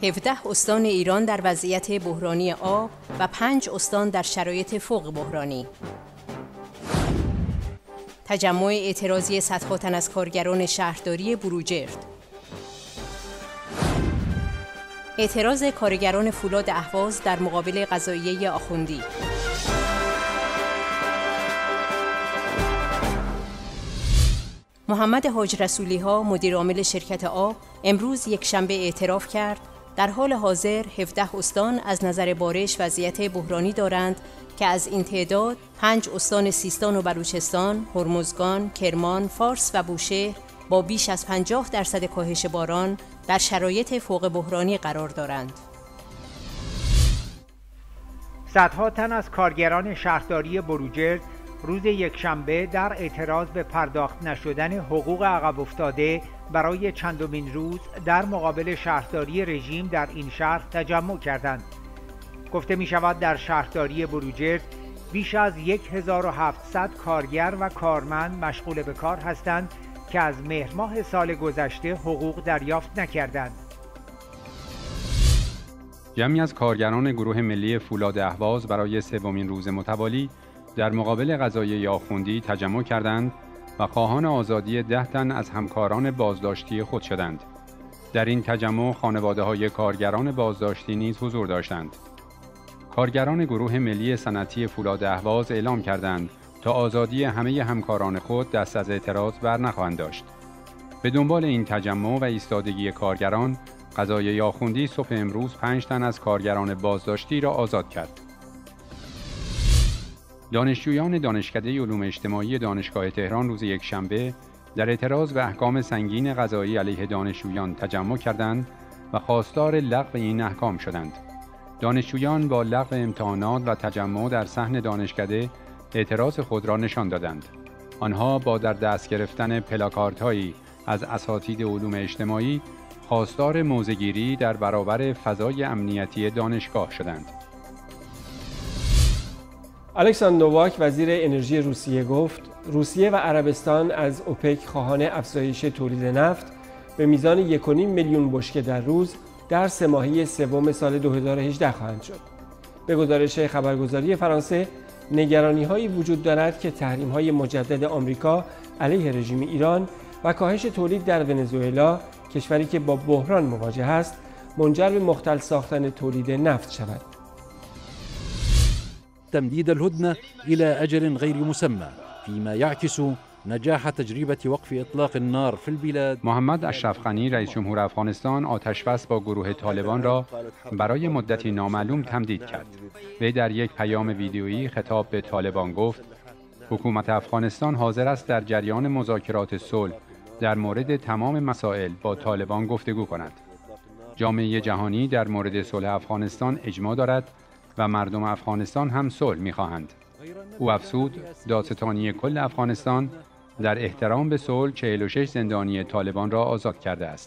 17 استان ایران در وضعیت بحرانی آب و 5 استان در شرایط فوق بحرانی. تجمع اعتراضی صدها تن از کارگران شهرداری بروجرد. اعتراض کارگران فولاد اهواز در مقابل قضاییه آخوندی. محمد حاج رسولی ها مدیر عامل شرکت آب امروز یکشنبه اعتراف کرد در حال حاضر 17 استان از نظر بارش وضعیت بحرانی دارند که از این تعداد 5 استان سیستان و بلوچستان، هرمزگان، کرمان، فارس و بوشهر با بیش از 50% کاهش باران در شرایط فوق بحرانی قرار دارند. صدها تن از کارگران شهرداری بروجرد روز یکشنبه در اعتراض به پرداخت نشدن حقوق عقب افتاده برای چندمین روز در مقابل شهرداری رژیم در این شهر تجمع کردند. گفته می شود در شهرداری بروجرد بیش از 1700 کارگر و کارمند مشغول به کار هستند که از مهر ماه سال گذشته حقوق دریافت نکردند. جمعی از کارگران گروه ملی فولاد اهواز برای سومین روز متوالی در مقابل قضاییه آخوندی تجمع کردند و خواهان آزادی 10 تن از همکاران بازداشتی خود شدند. در این تجمع خانواده‌های کارگران بازداشتی نیز حضور داشتند. کارگران گروه ملی صنعتی فولاد اهواز اعلام کردند تا آزادی همه همکاران خود دست از اعتراض بر نخواهند داشت. به دنبال این تجمع و ایستادگی کارگران، قضاییه آخوندی صبح امروز 5 تن از کارگران بازداشتی را آزاد کرد. دانشجویان دانشکده علوم اجتماعی دانشگاه تهران روز یکشنبه در اعتراض به احکام سنگین قضایی علیه دانشجویان تجمع کردند و خواستار لغو این احکام شدند. دانشجویان با لغو امتحانات و تجمع در صحن دانشکده اعتراض خود را نشان دادند. آنها با در دست گرفتن پلاکاردهایی از اساتید علوم اجتماعی خواستار موضع‌گیری در برابر فضای امنیتی دانشگاه شدند. الکساندر نوواک وزیر انرژی روسیه گفت روسیه و عربستان از اوپک خواهان افزایش تولید نفت به میزان 1.5 میلیون بشکه در روز در 3 ماهه سوم سال 2018 خواهند شد. به گزارش خبرگزاری فرانسه، نگرانی‌هایی وجود دارد که تحریم‌های مجدد آمریکا علیه رژیم ایران و کاهش تولید در ونزوئلا، کشوری که با بحران مواجه است، منجر به مختل ساختن تولید نفت شود. تمديد الهدنة إلى أجل غير مسمى فيما يعكس نجاح تجربة وقف إطلاق النار في البلاد. محمد اشرف غنی رئیس جمهور افغانستان آتش‌بس با گروه طالبان را برای مدتی نامعلوم تمدید کرد. وی در یک پیام ویدیویی خطاب به طالبان گفت حکومت افغانستان حاضر است در جریان مذاکرات صلح در مورد تمام مسائل با طالبان گفتگو کند. جامعه جهانی در مورد صلح افغانستان اجماع دارد و مردم افغانستان هم صلح می‌خواهند. او افزود دادستانی کل افغانستان در احترام به صلح 46 زندانی طالبان را آزاد کرده است.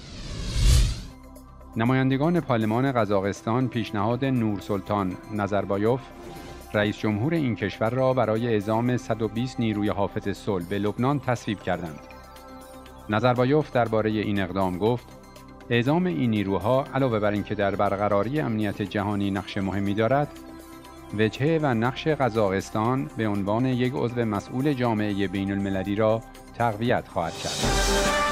نمایندگان پارلمان قزاقستان پیشنهاد نورسلطان نظربایوف رئیس جمهور این کشور را برای اعزام 120 نیروی حافظ صلح به لبنان تصویب کردند. نظربایوف درباره این اقدام گفت اعزام این نیروها علاوه بر اینکه در برقراری امنیت جهانی نقش مهمی دارد، وجهه و نقش قزاقستان به عنوان یک عضو مسئول جامعه بین المللی را تقویت خواهد کرد.